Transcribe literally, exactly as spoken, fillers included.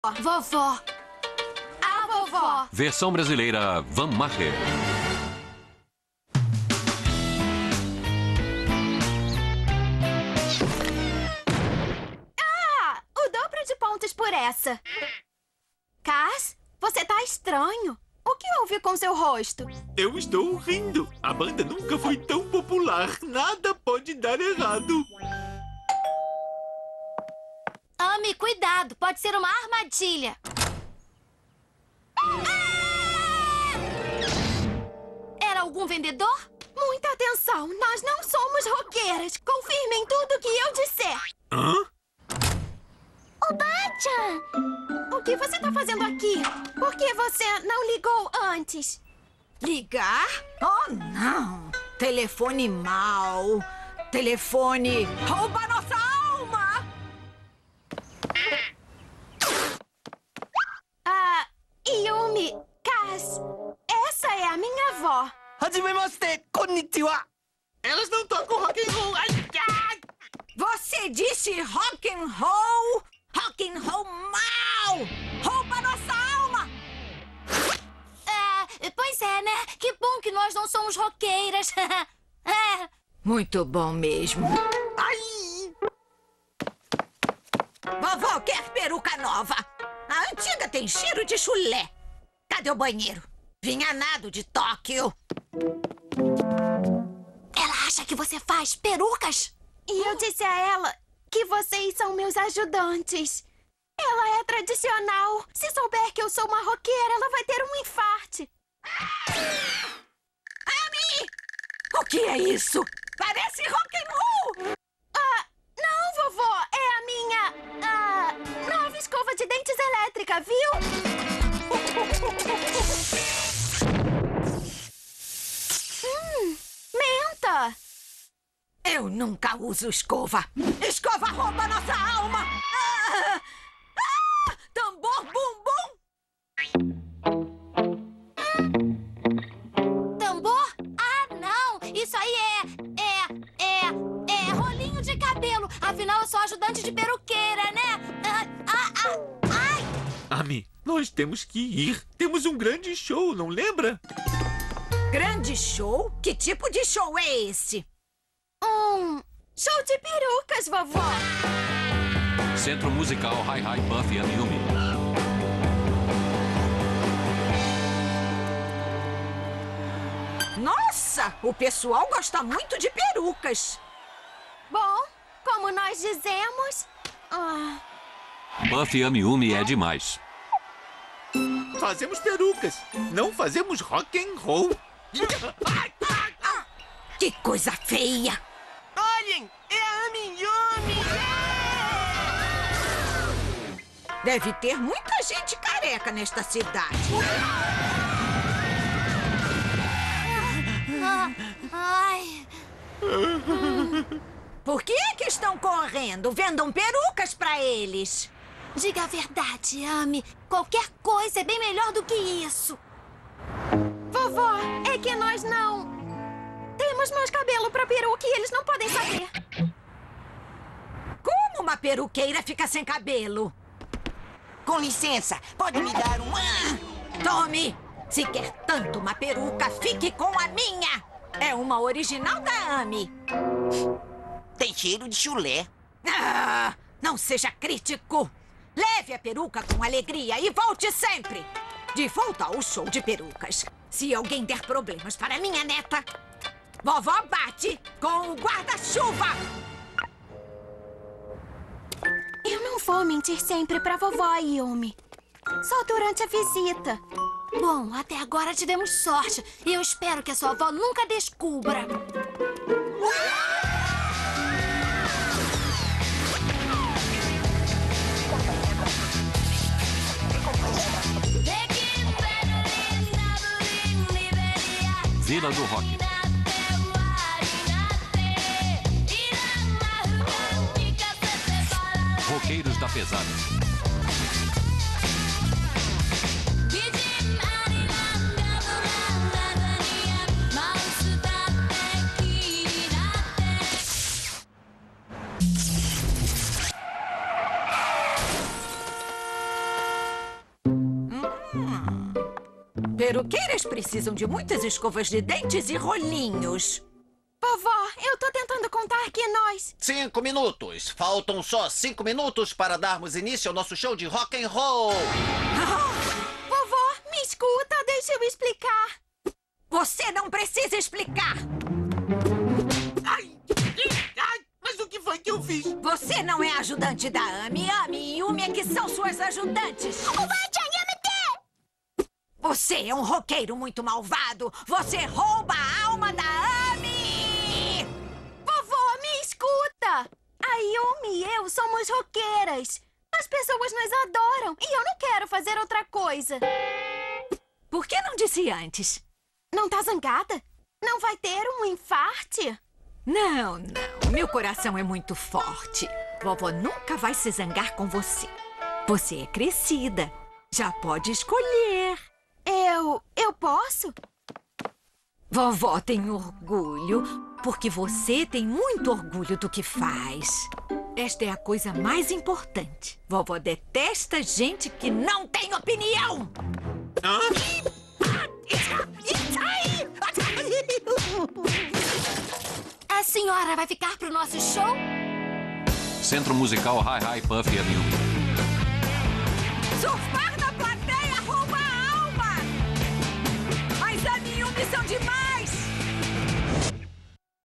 Vovó. A vovó. Versão brasileira, Van Maher. Ah, o dobro de pontos por essa. Cass, você tá estranho. O que houve com seu rosto? Eu estou rindo. A banda nunca foi tão popular. Nada pode dar errado. Ame, cuidado. Pode ser uma armadilha. Ah! Era algum vendedor? Muita atenção. Nós não somos roqueiras. Confirme em tudo que eu disser. Hã? Oba-chan! O que você tá fazendo aqui? Por que você não ligou antes? Ligar? Oh, não! Telefone mau. Telefone rouba nossa alma! Ah, Yumi, Cass, essa é a minha avó. Hajimemashite, konnichiwa. Elas não tocam rock and roll. Ai, ai. Você disse rock and roll? Rock and roll mau! Rouba nossa alma! É, pois é, né? Que bom que nós não somos roqueiras. É. Muito bom mesmo. Ai! Vovó quer peruca nova. A antiga tem cheiro de chulé. Cadê o banheiro? Vinha nado de Tóquio. Ela acha que você faz perucas? E eu disse a ela que vocês são meus ajudantes. Ela é tradicional. Se souber que eu sou uma roqueira, ela vai ter um infarte. Ami! O que é isso? Parece rock and roll! Ah, não, vovó. É a minha... Ah, nova escova de dentes elétrica, viu? hum, menta. Eu nunca uso escova. Escova rouba nossa alma! Ah! Ah! Tambor bum bum! Tambor? Ah, não! Isso aí é... É... É... É rolinho de cabelo. Afinal, eu sou ajudante de peruqueira, né? Ah, ah, ah, ai! Ami, nós temos que ir. Temos um grande show, não lembra? Grande show? Que tipo de show é esse? Um show de perucas, vovó. Centro Musical Hi Hi Buffy and Yumi. Nossa, o pessoal gosta muito de perucas. Bom, como nós dizemos... Ah, Buffy and Yumi é demais. Fazemos perucas. Não fazemos rock and roll. Ai, ai, ai. Que coisa feia! Olhem, é a Ami Yumi. Deve ter muita gente careca nesta cidade. ah, ai... Por que é que estão correndo? Vendam perucas pra eles. Diga a verdade, Ami. Qualquer coisa é bem melhor do que isso. Vovó, é que nós não... Temos mais cabelo pra peruca e eles não podem saber. Como uma peruqueira fica sem cabelo? Com licença, pode me dar um... Ah! Tome! Se quer tanto uma peruca, fique com a minha! É uma original da Ami. Tem cheiro de chulé. Ah, não seja crítico! Leve a peruca com alegria e volte sempre! De volta ao show de perucas. Se alguém der problemas para minha neta, vovó bate com o guarda-chuva! Eu não vou mentir sempre pra vovó, Yumi. Só durante a visita. Bom, até agora tivemos sorte. E eu espero que a sua avó nunca descubra. Vila do Rock. Roqueiros da Pesada. Peruqueiras precisam de muitas escovas de dentes e rolinhos. Vovó, eu tô tentando contar que nós... Cinco minutos. Faltam só cinco minutos para darmos início ao nosso show de rock and roll. Vovó, me escuta, deixa eu explicar. Você não precisa explicar. Ai, ai, mas o que foi que eu fiz? Você não é ajudante da Ami. Ami e Yumi é que são suas ajudantes. Você é um roqueiro muito malvado. Você rouba a alma da Ami. Vovó, me escuta. A Yumi e eu somos roqueiras. As pessoas nos adoram e eu não quero fazer outra coisa. Por que não disse antes? Não tá zangada? Não vai ter um infarte? Não, não. Meu coração é muito forte. Vovó nunca vai se zangar com você. Você é crescida. Já pode escolher. Eu... eu posso? Vovó tem orgulho, porque você tem muito orgulho do que faz. Esta é a coisa mais importante. Vovó detesta gente que não tem opinião. Hã? A senhora vai ficar pro nosso show? Centro Musical Hi Hi Puff e a Yumi. Surfar na plateia rouba a alma! Mas a Yumi são demais!